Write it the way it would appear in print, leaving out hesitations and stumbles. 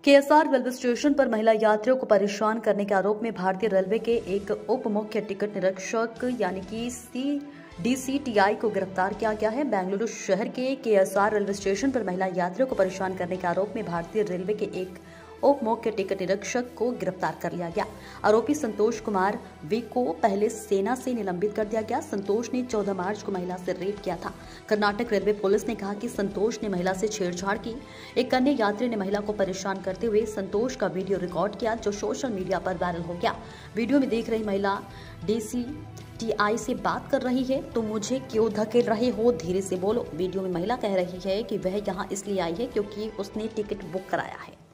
KSR railway station पर महिला यात्रियों को परेशान करने के आरोप में भारतीय रेलवे के एक उप मुख्य टिकट निरीक्षक यानी कि डीसीटीआई को गिरफ्तार किया गया है। बेंगलुरु शहर के केएसआर रेलवे स्टेशन पर महिला यात्रियों को परेशान करने के आरोप में भारतीय रेलवे के एक उप मुख्य टिकट निरीक्षक को गिरफ्तार कर लिया गया। आरोपी संतोष कुमार वी को पहले सेना से निलंबित कर दिया गया। संतोष ने 14 मार्च को महिला से रेप किया था। कर्नाटक रेलवे पुलिस ने कहा कि संतोष ने महिला से छेड़छाड़ की। एक अन्य यात्री ने महिला को परेशान करते हुए संतोष का वीडियो रिकॉर्ड किया, जो सोशल मीडिया पर वायरल हो गया। वीडियो में देख रही महिला डीसीटीआई से बात कर रही है, तो मुझे क्यों धकेल रहे हो, धीरे से बोलो। वीडियो में महिला कह रही है कि वह यहाँ इसलिए आई है क्योंकि उसने टिकट बुक कराया है।